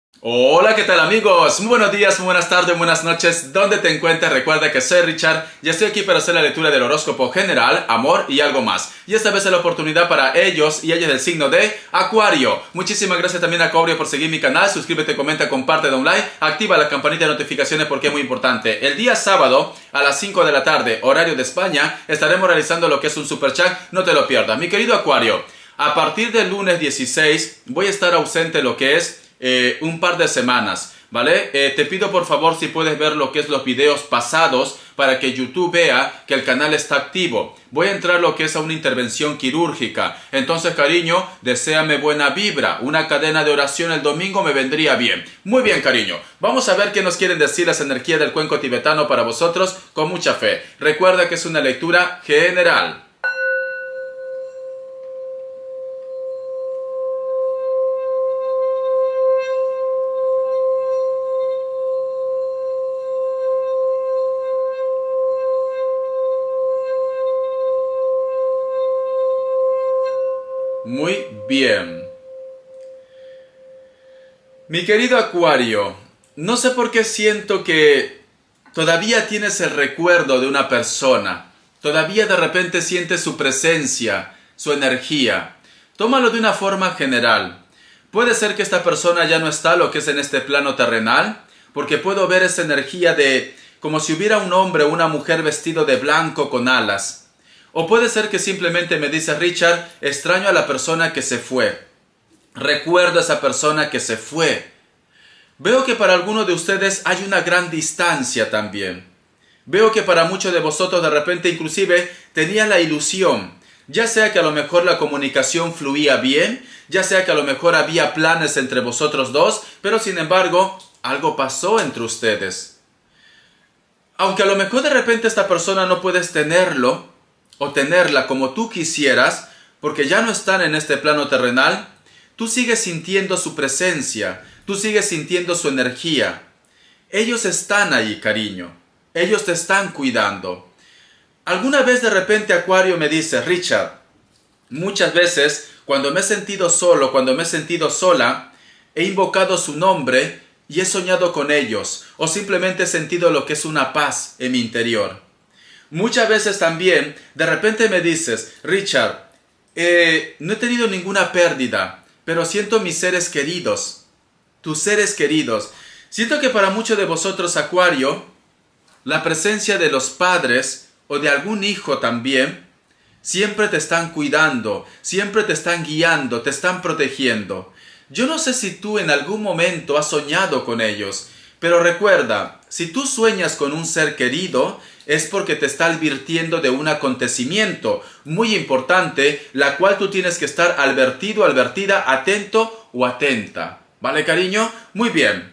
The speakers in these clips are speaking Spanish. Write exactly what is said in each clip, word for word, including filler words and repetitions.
Hola, ¿qué tal amigos? Muy buenos días, muy buenas tardes, buenas noches. ¿Dónde te encuentras? Recuerda que soy Richard y estoy aquí para hacer la lectura del horóscopo general, amor y algo más. Y esta vez es la oportunidad para ellos y ellas del signo de Acuario. Muchísimas gracias también a Acuario por seguir mi canal. Suscríbete, comenta, comparte, da un like, activa la campanita de notificaciones porque es muy importante. El día sábado a las cinco de la tarde, horario de España, estaremos realizando lo que es un super chat. No te lo pierdas. Mi querido Acuario, a partir del lunes dieciséis voy a estar ausente lo que es Eh, un par de semanas, ¿vale? Eh, te pido por favor si puedes ver lo que es los videos pasados para que YouTube vea que el canal está activo. Voy a entrar lo que es a una intervención quirúrgica. Entonces, cariño, deséame buena vibra. Una cadena de oración el domingo me vendría bien. Muy bien, cariño. Vamos a ver qué nos quieren decir las energías del cuenco tibetano para vosotros con mucha fe. Recuerda que es una lectura general. Muy bien. Mi querido Acuario, no sé por qué siento que todavía tienes el recuerdo de una persona. Todavía de repente sientes su presencia, su energía. Tómalo de una forma general. Puede ser que esta persona ya no está lo que es en este plano terrenal, porque puedo ver esa energía de como si hubiera un hombre o una mujer vestido de blanco con alas. O puede ser que simplemente me dice Richard, extraño a la persona que se fue. Recuerdo a esa persona que se fue. Veo que para algunos de ustedes hay una gran distancia también. Veo que para muchos de vosotros de repente inclusive tenía la ilusión. Ya sea que a lo mejor la comunicación fluía bien, ya sea que a lo mejor había planes entre vosotros dos, pero sin embargo algo pasó entre ustedes. Aunque a lo mejor de repente esta persona no puedes tenerlo, o tenerla como tú quisieras, porque ya no están en este plano terrenal, tú sigues sintiendo su presencia, tú sigues sintiendo su energía. Ellos están ahí, cariño. Ellos te están cuidando. Alguna vez de repente Acuario me dice, Richard, muchas veces cuando me he sentido solo, cuando me he sentido sola, he invocado su nombre y he soñado con ellos, o simplemente he sentido lo que es una paz en mi interior. Muchas veces también, de repente me dices, Richard, eh, no he tenido ninguna pérdida, pero siento mis seres queridos, tus seres queridos. Siento que para muchos de vosotros, Acuario, la presencia de los padres o de algún hijo también, siempre te están cuidando, siempre te están guiando, te están protegiendo. Yo no sé si tú en algún momento has soñado con ellos, pero recuerda, si tú sueñas con un ser querido, es porque te está advirtiendo de un acontecimiento muy importante, la cual tú tienes que estar advertido, advertida, atento o atenta. ¿Vale, cariño? Muy bien.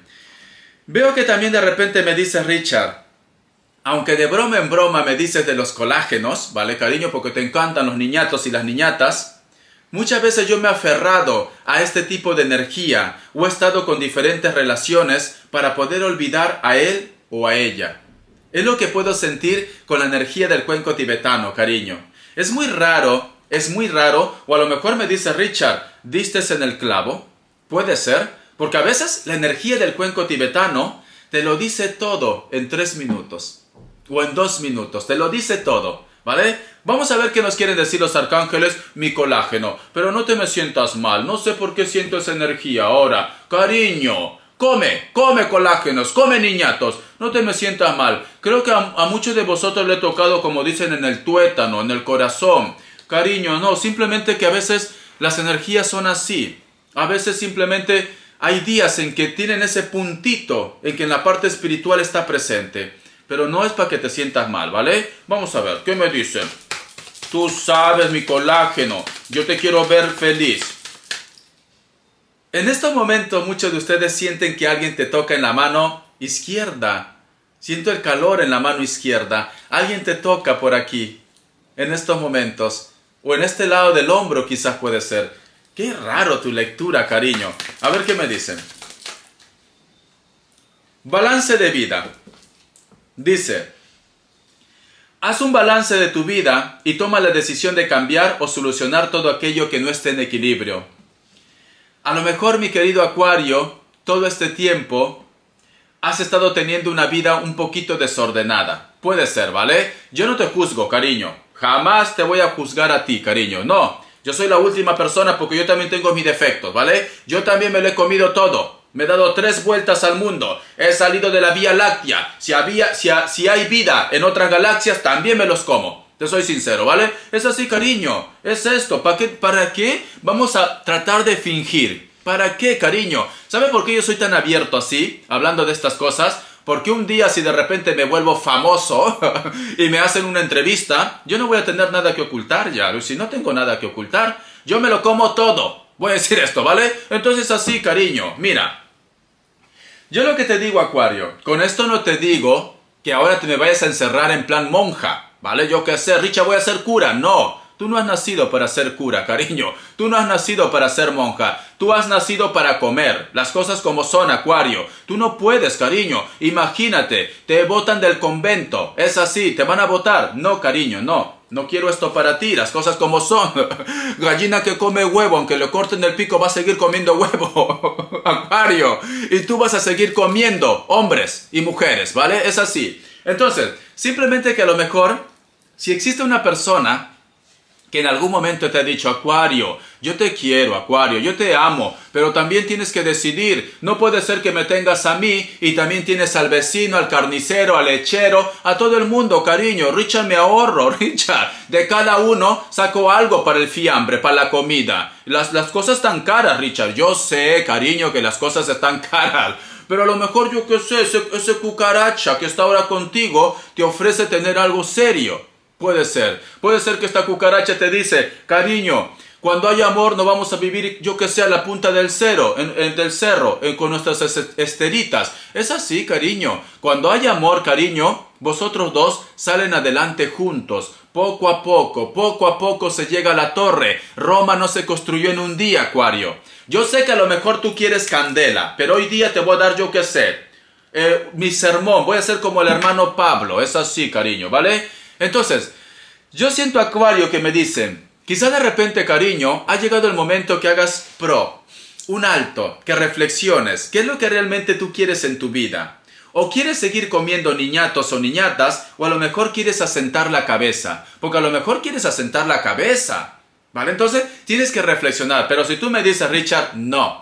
Veo que también de repente me dice Richard, aunque de broma en broma me dices de los colágenos, ¿vale, cariño? Porque te encantan los niñatos y las niñatas. Muchas veces yo me he aferrado a este tipo de energía o he estado con diferentes relaciones para poder olvidar a él o a ella. Es lo que puedo sentir con la energía del cuenco tibetano, cariño. Es muy raro, es muy raro, o a lo mejor me dice Richard, ¿diste en el clavo? Puede ser, porque a veces la energía del cuenco tibetano te lo dice todo en tres minutos, o en dos minutos, te lo dice todo, ¿vale? Vamos a ver qué nos quieren decir los arcángeles, mi colágeno. Pero no te me sientas mal, no sé por qué siento esa energía ahora. Cariño, come, come colágenos, come niñatos, no te me sientas mal. Creo que a, a muchos de vosotros le he tocado, como dicen, en el tuétano, en el corazón. Cariño, no, simplemente que a veces las energías son así. A veces simplemente hay días en que tienen ese puntito, en que en la parte espiritual está presente. Pero no es para que te sientas mal, ¿vale? Vamos a ver, ¿qué me dicen? Tú sabes, mi colágeno, yo te quiero ver feliz. En estos momentos muchos de ustedes sienten que alguien te toca en la mano izquierda. Siento el calor en la mano izquierda. Alguien te toca por aquí, en estos momentos. O en este lado del hombro quizás puede ser. Qué raro tu lectura, cariño. A ver qué me dicen. Balance de vida. Dice, haz un balance de tu vida y toma la decisión de cambiar o solucionar todo aquello que no esté en equilibrio. A lo mejor, mi querido Acuario, todo este tiempo has estado teniendo una vida un poquito desordenada. Puede ser, ¿vale? Yo no te juzgo, cariño. Jamás te voy a juzgar a ti, cariño. No, yo soy la última persona porque yo también tengo mis defectos, ¿vale? Yo también me lo he comido todo. Me he dado tres vueltas al mundo. He salido de la Vía Láctea. Si, había, si, ha, si hay vida en otras galaxias, también me los como. Te soy sincero, ¿vale? Es así, cariño. Es esto. ¿Para qué, ¿Para qué vamos a tratar de fingir? ¿Para qué, cariño? ¿Sabe por qué yo soy tan abierto así, hablando de estas cosas? Porque un día si de repente me vuelvo famoso y me hacen una entrevista, yo no voy a tener nada que ocultar ya. Si no tengo nada que ocultar, yo me lo como todo. Voy a decir esto, ¿vale? Entonces así, cariño, mira. Yo lo que te digo, Acuario, con esto no te digo que ahora te me vayas a encerrar en plan monja, ¿vale? Yo qué sé, Richard, voy a ser cura. No, tú no has nacido para ser cura, cariño. Tú no has nacido para ser monja. Tú has nacido para comer. Las cosas como son, Acuario. Tú no puedes, cariño. Imagínate, te botan del convento. Es así, te van a botar. No, cariño, no. No quiero esto para ti, las cosas como son. Gallina que come huevo, aunque le corten el pico, va a seguir comiendo huevo. Acuario. Y tú vas a seguir comiendo hombres y mujeres, ¿vale? Es así. Entonces, simplemente que a lo mejor, si existe una persona que en algún momento te ha dicho, Acuario, yo te quiero, Acuario, yo te amo, pero también tienes que decidir. No puede ser que me tengas a mí y también tienes al vecino, al carnicero, al lechero, a todo el mundo, cariño. Richard, me ahorro, Richard. De cada uno saco algo para el fiambre, para la comida. Las, las cosas están caras, Richard. Yo sé, cariño, que las cosas están caras. Pero a lo mejor, yo qué sé, ese, ese cucaracha que está ahora contigo te ofrece tener algo serio. Puede ser. Puede ser que esta cucaracha te dice, cariño, cuando hay amor no vamos a vivir, yo que sé, a la punta del cero, en, en, del cerro, en, con nuestras esteritas. Es así, cariño. Cuando hay amor, cariño, vosotros dos salen adelante juntos. Poco a poco, poco a poco se llega a la torre. Roma no se construyó en un día, Acuario. Yo sé que a lo mejor tú quieres candela, pero hoy día te voy a dar, yo que sé, eh, mi sermón. Voy a ser como el hermano Pablo. Es así, cariño, ¿vale? Entonces, yo siento, Acuario, que me dicen, quizá de repente, cariño, ha llegado el momento que hagas pro, un alto, que reflexiones, ¿qué es lo que realmente tú quieres en tu vida? O quieres seguir comiendo niñatos o niñatas, o a lo mejor quieres asentar la cabeza, porque a lo mejor quieres asentar la cabeza, ¿vale? Entonces, tienes que reflexionar, pero si tú me dices, Richard, no,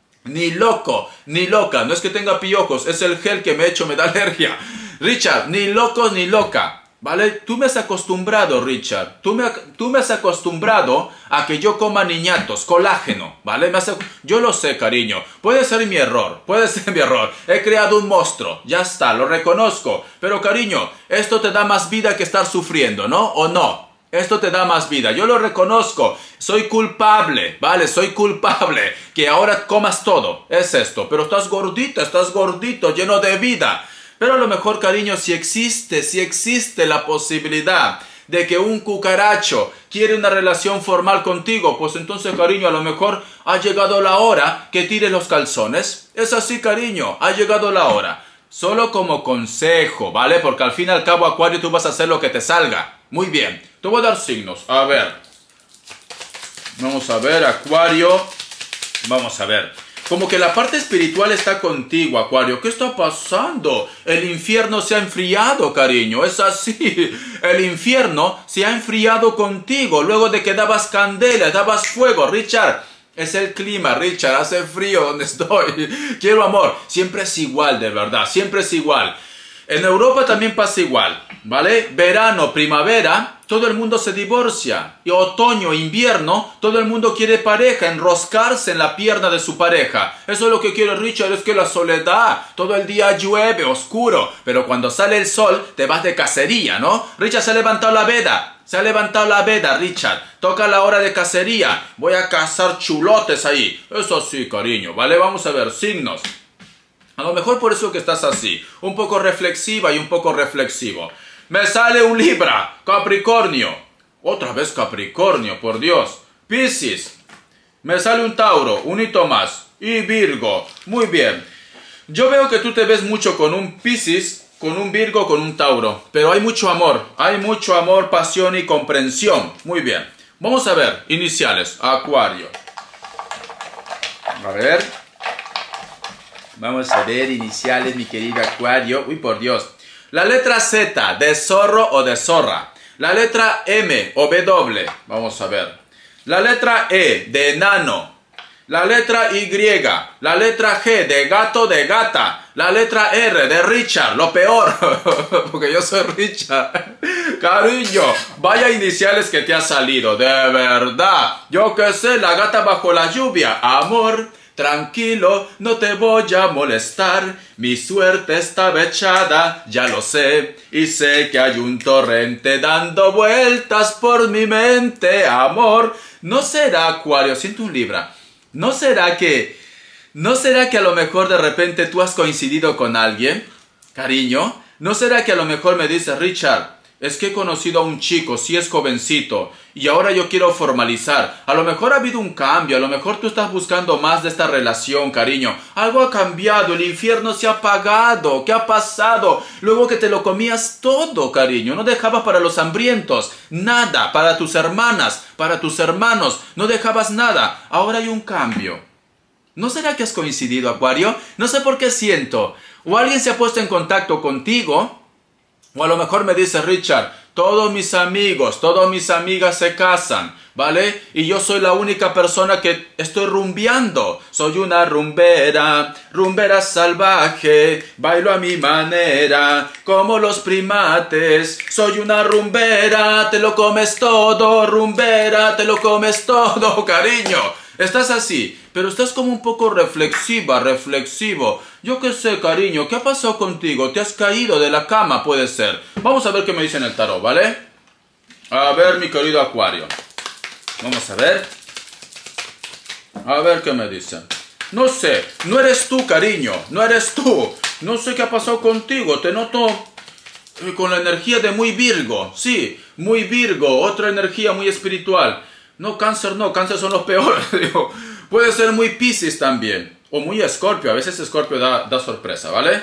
ni loco, ni loca, no es que tenga piojos, es el gel que me he hecho, me da alergia. Richard, ni loco, ni loca. ¿Vale? Tú me has acostumbrado, Richard. Tú me, tú me has acostumbrado a que yo coma niñatos, colágeno, ¿vale? Me has, yo lo sé, cariño. Puede ser mi error, puede ser mi error. He creado un monstruo, ya está, lo reconozco. Pero, cariño, esto te da más vida que estar sufriendo, ¿no? ¿O no? Esto te da más vida, yo lo reconozco. Soy culpable, ¿vale? Soy culpable que ahora comas todo. Es esto, pero estás gordito, estás gordito, lleno de vida. Pero a lo mejor, cariño, si existe, si existe la posibilidad de que un cucaracho quiere una relación formal contigo, pues entonces, cariño, a lo mejor ha llegado la hora que tires los calzones. Es así, cariño, ha llegado la hora. Solo como consejo, ¿vale? Porque al fin y al cabo, Acuario, tú vas a hacer lo que te salga. Muy bien, te voy a dar signos. A ver. Vamos a ver, Acuario. Vamos a ver. Como que la parte espiritual está contigo, Acuario. ¿Qué está pasando? El infierno se ha enfriado, cariño. Es así. El infierno se ha enfriado contigo. Luego de que dabas candela, dabas fuego. Richard, es el clima, Richard. Hace frío donde estoy. Quiero amor. Siempre es igual, de verdad. Siempre es igual. En Europa también pasa igual, ¿vale? Verano, primavera, todo el mundo se divorcia. Y otoño, invierno, todo el mundo quiere pareja, enroscarse en la pierna de su pareja. Eso es lo que quiere Richard, es que la soledad, todo el día llueve, oscuro. Pero cuando sale el sol, te vas de cacería, ¿no? Richard, se ha levantado la veda. Se ha levantado la veda, Richard. Toca la hora de cacería. Voy a cazar chulotes ahí. Eso sí, cariño, ¿vale? Vamos a ver, signos. A lo mejor por eso que estás así, un poco reflexiva y un poco reflexivo. Me sale un Libra, Capricornio. Otra vez Capricornio, por Dios. Piscis. Me sale un Tauro, un hito más. Y Virgo. Muy bien. Yo veo que tú te ves mucho con un Piscis, con un Virgo, con un Tauro. Pero hay mucho amor. Hay mucho amor, pasión y comprensión. Muy bien. Vamos a ver, iniciales. Acuario. A ver. Vamos a ver iniciales, mi querido Acuario. Uy, por Dios. La letra Z, de zorro o de zorra. La letra M o W. Vamos a ver. La letra E, de enano. La letra Y. La letra G, de gato, de gata. La letra R, de Richard. Lo peor. Porque yo soy Richard. Cariño, vaya iniciales que te ha salido. De verdad. Yo qué sé, la gata bajo la lluvia. Amor. Tranquilo, no te voy a molestar, mi suerte estaba echada, ya lo sé, y sé que hay un torrente dando vueltas por mi mente, amor. ¿No será, Acuario? Siento un Libra. ¿No será que, no será que a lo mejor de repente tú has coincidido con alguien, cariño? ¿No será que a lo mejor me dices, Richard, es que he conocido a un chico, sí es jovencito, y ahora yo quiero formalizar? A lo mejor ha habido un cambio, a lo mejor tú estás buscando más de esta relación, cariño. Algo ha cambiado, el infierno se ha apagado. ¿Qué ha pasado? Luego que te lo comías todo, cariño. No dejabas para los hambrientos nada, para tus hermanas, para tus hermanos. No dejabas nada. Ahora hay un cambio. ¿No será que has coincidido, Acuario? No sé por qué siento. O alguien se ha puesto en contacto contigo. O a lo mejor me dice, Richard, todos mis amigos, todas mis amigas se casan, ¿vale? Y yo soy la única persona que estoy rumbeando. Soy una rumbera, rumbera salvaje, bailo a mi manera, como los primates. Soy una rumbera, te lo comes todo, rumbera, te lo comes todo, cariño. Estás así, pero estás como un poco reflexiva, reflexivo. Yo qué sé, cariño, ¿qué ha pasado contigo? ¿Te has caído de la cama? Puede ser. Vamos a ver qué me dice en el tarot, ¿vale? A ver, mi querido Acuario. Vamos a ver. A ver qué me dice. No sé, no eres tú, cariño, no eres tú. No sé qué ha pasado contigo, te noto eh, con la energía de muy Virgo. Sí, muy Virgo, otra energía muy espiritual. No, Cáncer no, Cáncer son los peores. Digo, puede ser muy Piscis también. O muy Escorpio, a veces Escorpio da, da sorpresa, ¿vale?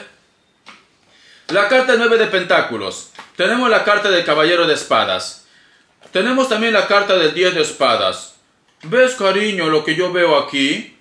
La carta nueve de Pentáculos. Tenemos la carta del Caballero de Espadas. Tenemos también la carta del diez de Espadas. ¿Ves, cariño, lo que yo veo aquí?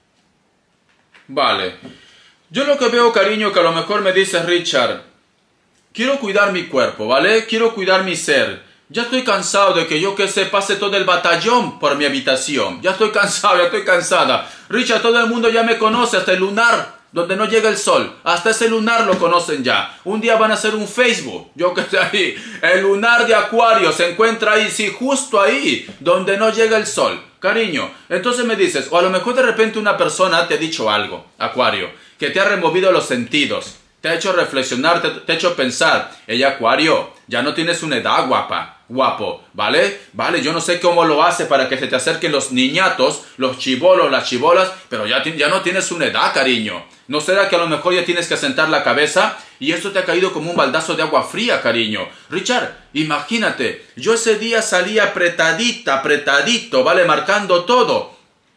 Vale. Yo lo que veo, cariño, que a lo mejor me dice Richard, quiero cuidar mi cuerpo, ¿vale? Quiero cuidar mi ser. Ya estoy cansado de que yo que sé pase todo el batallón por mi habitación. Ya estoy cansado, ya estoy cansada. Richard, todo el mundo ya me conoce, hasta el lunar, donde no llega el sol. Hasta ese lunar lo conocen ya. Un día van a hacer un Facebook, yo que sé ahí. El lunar de Acuario se encuentra ahí, sí, justo ahí, donde no llega el sol. Cariño, entonces me dices, o a lo mejor de repente una persona te ha dicho algo, Acuario, que te ha removido los sentidos. Te ha hecho reflexionar, te, te ha hecho pensar. Ella, Acuario, ya no tienes una edad, guapa, guapo, ¿vale? Vale, yo no sé cómo lo hace para que se te acerquen los niñatos, los chibolos, las chibolas, pero ya, ya no tienes una edad, cariño. ¿No será que a lo mejor ya tienes que asentar la cabeza y esto te ha caído como un baldazo de agua fría, cariño? Richard, imagínate, yo ese día salí apretadita, apretadito, ¿vale? Marcando todo.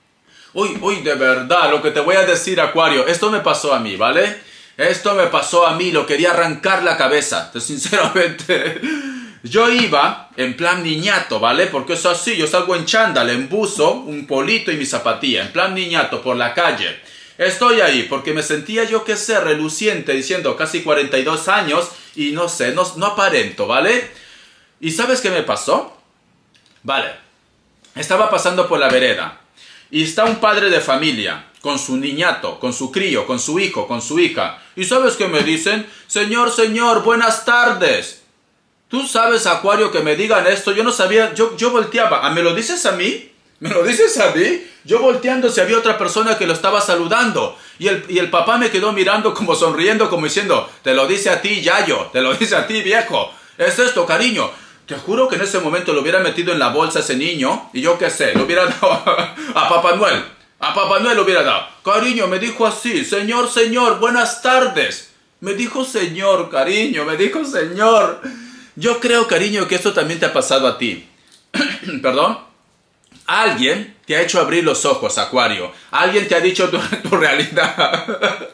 Uy, uy, de verdad, lo que te voy a decir, Acuario, esto me pasó a mí, ¿vale? Esto me pasó a mí, lo quería arrancar la cabeza, sinceramente. Yo iba en plan niñato, ¿vale? Porque eso así, yo salgo en chándal, en buzo, un polito y mi zapatilla, en plan niñato por la calle. Estoy ahí porque me sentía yo que sé, reluciente, diciendo casi cuarenta y dos años y no sé, no, no aparento, ¿vale? ¿Y sabes qué me pasó? Vale, estaba pasando por la vereda y está un padre de familia con su niñato, con su crío, con su hijo, con su hija. ¿Y sabes qué me dicen? Señor, señor, buenas tardes. ¿Tú sabes, Acuario, que me digan esto? Yo no sabía, yo, yo volteaba. ¿Me lo dices a mí? ¿Me lo dices a mí? Yo volteando si había otra persona que lo estaba saludando. Y el, y el papá me quedó mirando como sonriendo, como diciendo, te lo dice a ti, Yayo, te lo dice a ti, viejo. Es esto, cariño. Te juro que en ese momento lo hubiera metido en la bolsa ese niño y yo qué sé, lo hubiera dado a Papá Noel. A Papá Noel lo hubiera dado. Cariño, me dijo así, señor, señor, buenas tardes. Me dijo señor, cariño, me dijo señor. Yo creo, cariño, que esto también te ha pasado a ti. ¿Perdón? Alguien te ha hecho abrir los ojos, Acuario. Alguien te ha dicho tu, tu realidad.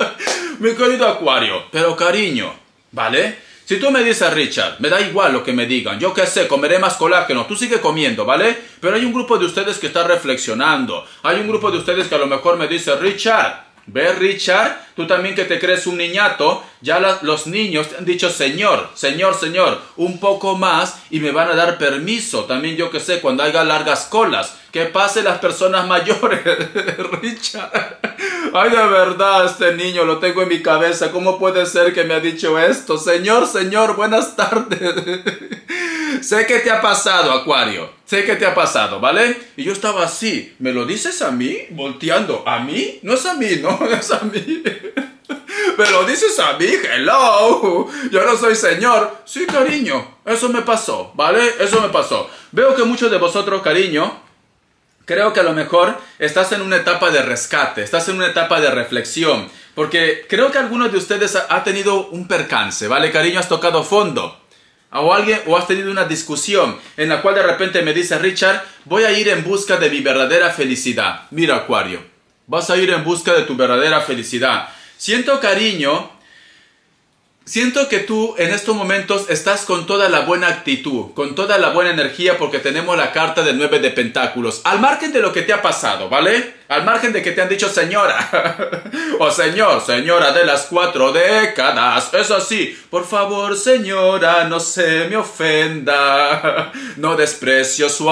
Mi querido Acuario. Pero, cariño, ¿vale? Si tú me dices, Richard, me da igual lo que me digan. Yo qué sé, comeré más colágeno. Tú sigue comiendo, ¿vale? Pero hay un grupo de ustedes que está reflexionando. Hay un grupo de ustedes que a lo mejor me dice, Richard, ¿Ves, Richard? Tú también que te crees un niñato, ya la, los niños te han dicho Señor, Señor, Señor, un poco más y me van a dar permiso. También yo que sé, cuando haya largas colas, que pasen las personas mayores, Richard. Ay, de verdad, este niño lo tengo en mi cabeza. ¿Cómo puede ser que me ha dicho esto? Señor, Señor, buenas tardes. Sé que te ha pasado, Acuario. Sé que te ha pasado, ¿vale? Y yo estaba así. ¿Me lo dices a mí? Volteando. ¿A mí? No es a mí, no, no es a mí. ¿Me lo dices a mí? Hello. Yo no soy señor. Sí, cariño. Eso me pasó, ¿vale? Eso me pasó. Veo que muchos de vosotros, cariño, creo que a lo mejor estás en una etapa de rescate. Estás en una etapa de reflexión. Porque creo que algunos de ustedes ha, ha tenido un percance, ¿vale, cariño? Has tocado fondo. O alguien, o has tenido una discusión en la cual de repente me dice, Richard, voy a ir en busca de mi verdadera felicidad. Mira, Acuario, vas a ir en busca de tu verdadera felicidad. Siento, cariño, siento que tú en estos momentos estás con toda la buena actitud, con toda la buena energía, porque tenemos la carta del nueve de pentáculos. Al margen de lo que te ha pasado, ¿vale? Al margen de que te han dicho señora o señor, señora de las cuatro décadas. Es así. Por favor, señora, no se me ofenda. No desprecio su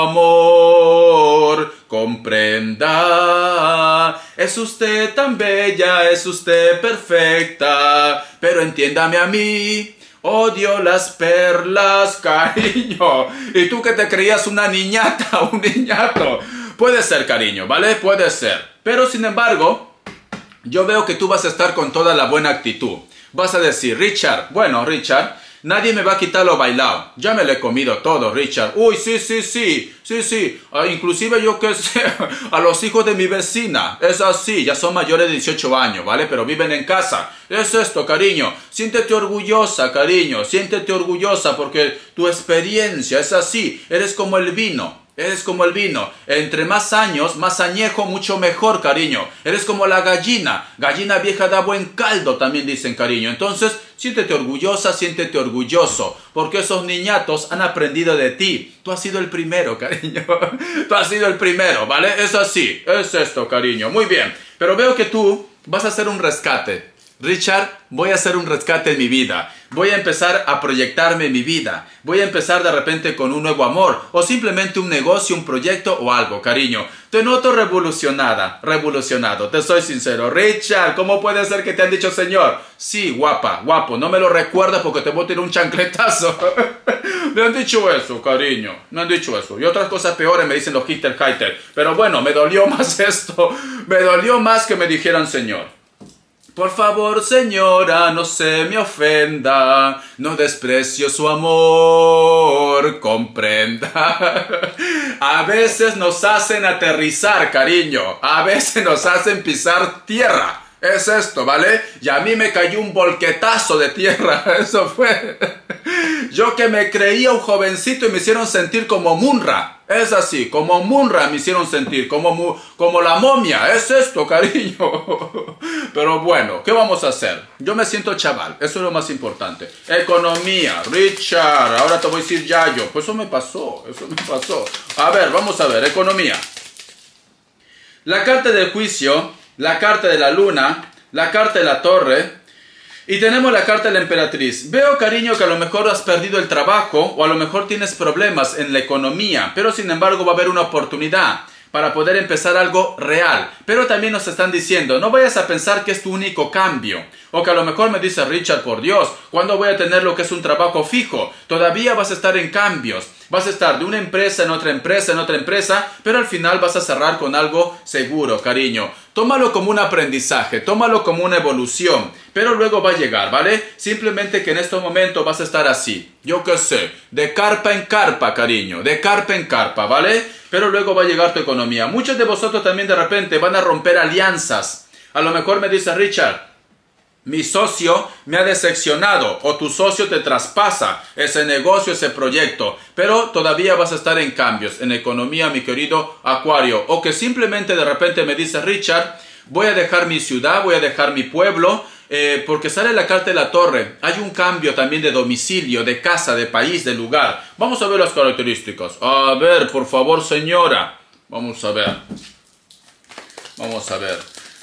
amor. Comprenda. Es usted tan bella, es usted perfecta. Pero entiéndame a mí. Odio las perlas, cariño. Y tú que te creías una niñata, un niñato. Puede ser, cariño, ¿vale? Puede ser. Pero, sin embargo, yo veo que tú vas a estar con toda la buena actitud. Vas a decir, Richard, bueno, Richard, nadie me va a quitar lo bailado. Ya me lo he comido todo, Richard. Uy, sí, sí, sí, sí, sí. Ah, inclusive yo que sé, a los hijos de mi vecina. Es así, ya son mayores de dieciocho años, ¿vale? Pero viven en casa. Es esto, cariño. Siéntete orgullosa, cariño. Siéntete orgullosa porque tu experiencia es así. Eres como el vino. Eres como el vino. Entre más años, más añejo, mucho mejor, cariño. Eres como la gallina. Gallina vieja da buen caldo, también dicen, cariño. Entonces, siéntete orgullosa, siéntete orgulloso. Porque esos niñatos han aprendido de ti. Tú has sido el primero, cariño. Tú has sido el primero, ¿vale? Es así. Es esto, cariño. Muy bien. Pero veo que tú vas a hacer un rescate. Richard, voy a hacer un rescate en mi vida. Voy a empezar a proyectarme en mi vida. Voy a empezar de repente con un nuevo amor. O simplemente un negocio, un proyecto o algo, cariño. Te noto revolucionada, revolucionado. Te soy sincero. Richard, ¿cómo puede ser que te han dicho señor? Sí, guapa, guapo. No me lo recuerdas porque te voy a tirar un chancletazo. Me han dicho eso, cariño. Me han dicho eso. Y otras cosas peores me dicen los hitter hitter. Pero bueno, me dolió más esto. Me dolió más que me dijeran señor. Por favor, señora, no se me ofenda, no desprecio su amor, comprenda. A veces nos hacen aterrizar, cariño, a veces nos hacen pisar tierra. Es esto, ¿vale? Y a mí me cayó un volquetazo de tierra, eso fue. Yo que me creía un jovencito y me hicieron sentir como Munra. Es así, como Munra me hicieron sentir, como, como la momia. Es esto, cariño. Pero bueno, ¿qué vamos a hacer? Yo me siento chaval, eso es lo más importante. Economía, Richard, ahora te voy a decir Yayo. Pues eso me pasó, eso me pasó. A ver, vamos a ver, economía. La carta del juicio, la carta de la luna, la carta de la torre. Y tenemos la carta de la emperatriz. Veo, cariño, que a lo mejor has perdido el trabajo o a lo mejor tienes problemas en la economía, pero sin embargo va a haber una oportunidad para poder empezar algo real. Pero también nos están diciendo, no vayas a pensar que es tu único cambio. O que a lo mejor me dice Richard, por Dios, ¿cuándo voy a tener lo que es un trabajo fijo? Todavía vas a estar en cambios. Vas a estar de una empresa en otra empresa, en otra empresa, pero al final vas a cerrar con algo seguro, cariño. Tómalo como un aprendizaje, tómalo como una evolución, pero luego va a llegar, ¿vale? Simplemente que en este momento vas a estar así, yo qué sé, de carpa en carpa, cariño, de carpa en carpa, ¿vale? Pero luego va a llegar tu economía. Muchos de vosotros también de repente van a romper alianzas. A lo mejor me dice Richard, mi socio me ha decepcionado o tu socio te traspasa ese negocio, ese proyecto, pero todavía vas a estar en cambios en economía, mi querido Acuario. O que simplemente de repente me dice Richard, voy a dejar mi ciudad, voy a dejar mi pueblo, eh, porque sale la carta de la torre. Hay un cambio también de domicilio, de casa, de país, de lugar. Vamos a ver las características. A ver, por favor, señora. Vamos a ver. Vamos a ver.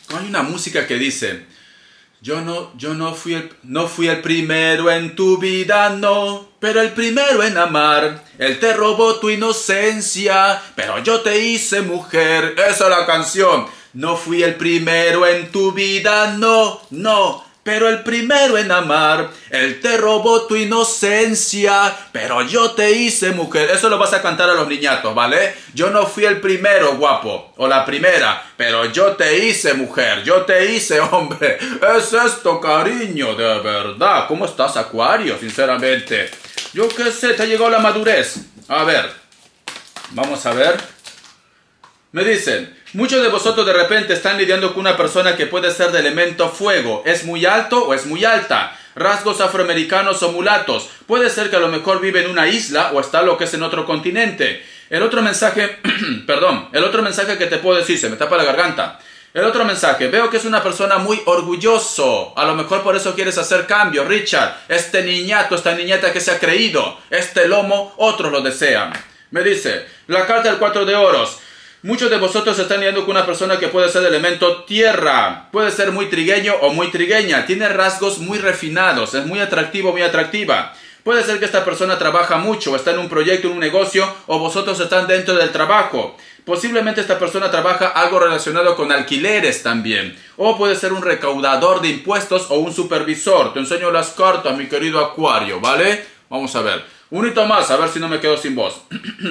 hay una música que dice, yo no, yo no fui el, no fui el primero en tu vida, no, pero el primero en amar. Él te robó tu inocencia, pero yo te hice mujer. Esa es la canción. No fui el primero en tu vida, no, no, pero el primero en amar. Él te robó tu inocencia, pero yo te hice mujer. Eso lo vas a cantar a los niñatos, ¿vale? Yo no fui el primero, guapo, o la primera, pero yo te hice mujer, yo te hice hombre. Es esto, cariño, de verdad. ¿Cómo estás, Acuario? Sinceramente, yo qué sé, te ha llegado la madurez. A ver, vamos a ver. Me dicen, muchos de vosotros de repente están lidiando con una persona que puede ser de elemento fuego. ¿Es muy alto o es muy alta? Rasgos afroamericanos o mulatos. Puede ser que a lo mejor vive en una isla o está lo que es en otro continente. El otro mensaje, perdón, el otro mensaje que te puedo decir, se me tapa la garganta. El otro mensaje, veo que es una persona muy orgulloso. A lo mejor por eso quieres hacer cambio, Richard. Este niñato, esta niñata que se ha creído. Este lomo, otros lo desean. Me dice, la carta del cuatro de oros. Muchos de vosotros se están liando con una persona que puede ser de elemento tierra. Puede ser muy trigueño o muy trigueña. Tiene rasgos muy refinados. Es muy atractivo, muy atractiva. Puede ser que esta persona trabaja mucho, está en un proyecto, en un negocio, o vosotros están dentro del trabajo. Posiblemente esta persona trabaja algo relacionado con alquileres también. O puede ser un recaudador de impuestos o un supervisor. Te enseño las cartas, mi querido Acuario, ¿vale? Vamos a ver. Un hito más, a ver si no me quedo sin voz.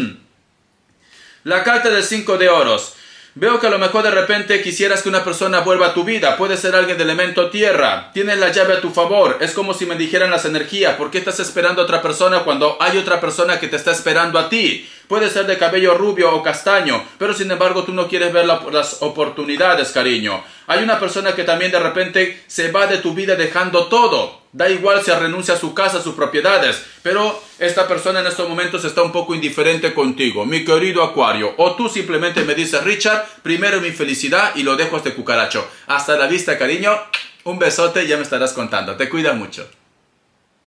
La carta del cinco de oros. Veo que a lo mejor de repente quisieras que una persona vuelva a tu vida. Puede ser alguien de elemento tierra. Tienes la llave a tu favor. Es como si me dijeran las energías. ¿Por qué estás esperando a otra persona cuando hay otra persona que te está esperando a ti? Puede ser de cabello rubio o castaño, pero sin embargo tú no quieres ver la, las oportunidades, cariño. Hay una persona que también de repente se va de tu vida dejando todo. Da igual si renuncia a su casa, a sus propiedades, pero esta persona en estos momentos está un poco indiferente contigo, mi querido Acuario. O tú simplemente me dices, Richard, primero mi felicidad y lo dejo a este cucaracho. Hasta la vista, cariño. Un besote y ya me estarás contando. Te cuida mucho.